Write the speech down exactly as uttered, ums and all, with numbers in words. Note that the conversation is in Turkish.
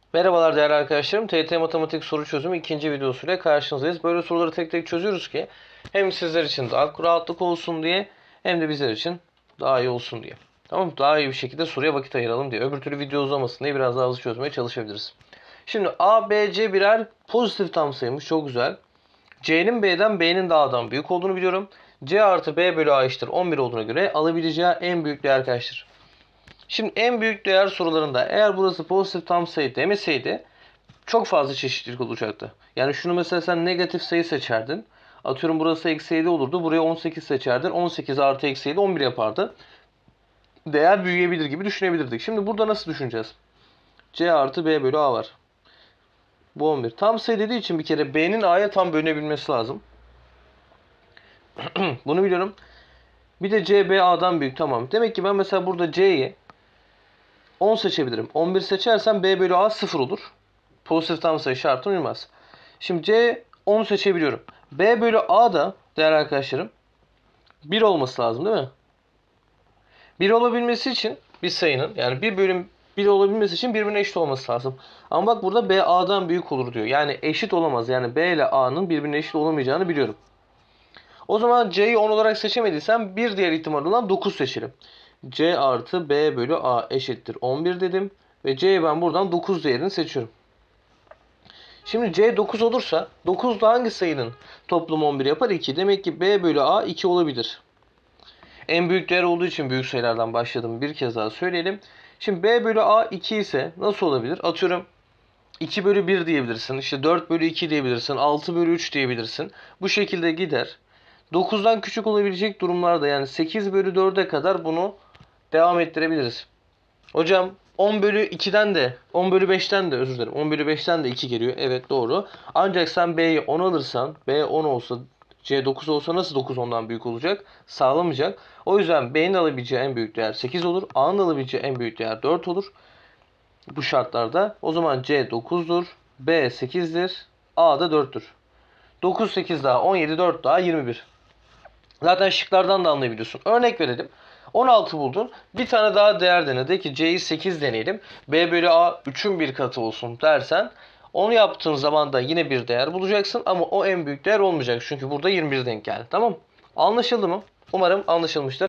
Merhabalar değerli arkadaşlarım. T Y T Matematik soru çözümü ikinci videosuyla karşınızdayız. Böyle soruları tek tek çözüyoruz ki hem sizler için daha rahatlık olsun diye hem de bizler için daha iyi olsun diye. Tamam, daha iyi bir şekilde soruya vakit ayıralım diye. Öbür türlü video uzamasın diye biraz daha hızlı çözmeye çalışabiliriz. Şimdi A, B, C birer pozitif tam sayıymış. Çok güzel. C'nin B'den, B'nin de A'dan büyük olduğunu biliyorum. C artı B bölü A eşittir on bir olduğuna göre alabileceği en büyük değer kaçtır? Şimdi en büyük değer sorularında eğer burası pozitif tam sayı demeseydi çok fazla çeşitlilik olacaktı. Yani şunu mesela sen negatif sayı seçerdin. Atıyorum burası eksi yedi olurdu. Buraya on sekiz seçerdin. on sekiz artı eksi yedi on bir yapardı. Değer büyüyebilir gibi düşünebilirdik. Şimdi burada nasıl düşüneceğiz? C artı B bölü A var. Bu on bir. Tam sayı dediği için bir kere B'nin A'ya tam bölünebilmesi lazım. Bunu biliyorum. Bir de C B A'dan büyük. Tamam. Demek ki ben mesela burada C'yi on seçebilirim. on bir seçersem B bölü A sıfır olur. Pozitif tam sayı şartına uymaz. Şimdi C on seçebiliyorum. B bölü A da değerli arkadaşlarım bir olması lazım değil mi? bir olabilmesi için bir sayının yani bir bölüm bir olabilmesi için birbirine eşit olması lazım. Ama bak burada B A'dan büyük olur diyor. Yani eşit olamaz. Yani B ile A'nın birbirine eşit olamayacağını biliyorum. O zaman C'yi on olarak seçemediysem bir diğer ihtimal olan dokuz seçelim. C artı B bölü A eşittir on bir dedim. Ve C'ye ben buradan dokuz değerini seçiyorum. Şimdi C dokuz olursa dokuz da hangi sayının toplamı on bir yapar? iki. Demek ki B bölü A iki olabilir. En büyük değer olduğu için büyük sayılardan başladım. Bir kez daha söyleyelim. Şimdi B bölü A iki ise nasıl olabilir? Atıyorum iki bölü bir diyebilirsin. İşte dört bölü iki diyebilirsin. altı bölü üç diyebilirsin. Bu şekilde gider. dokuzdan küçük olabilecek durumlarda yani sekiz bölü dörde kadar bunu devam ettirebiliriz. Hocam on bölü ikiden de on bölü beşten de özür dilerim. on bölü beşten de iki geliyor. Evet doğru. Ancak sen B'yi on alırsan B on olsa C dokuz olsa nasıl dokuz ondan büyük olacak? Sağlamayacak. O yüzden B'nin alabileceği en büyük değer sekiz olur. A'nın alabileceği en büyük değer dört olur. Bu şartlarda o zaman C dokuzdur. B sekizdir. A da dörttür. dokuz sekiz daha on yedi dört daha yirmi bir. Zaten şıklardan da anlayabiliyorsun. Örnek verelim. on altı buldun. Bir tane daha değer dene. De ki C'yi sekiz deneyelim. B bölü A üçün bir katı olsun dersen onu yaptığın zaman da yine bir değer bulacaksın. Ama o en büyük değer olmayacak. Çünkü burada yirmi bir denk geldi. Tamam. Anlaşıldı mı? Umarım anlaşılmıştır.